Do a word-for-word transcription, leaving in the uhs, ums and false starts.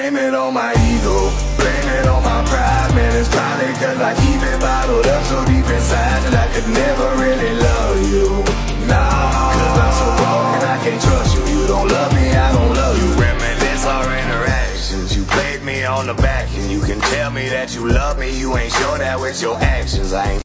blame it on my ego, blame it on my pride. Man, it's probably cause I keep it bottled up so deep inside that I could never really love you. Nah, cause I'm so broken I can't trust you. You don't love me, I don't love you. Reminisce our interactions. You played me on the back and you can tell me that you love me. You ain't sure that with your actions. I ain't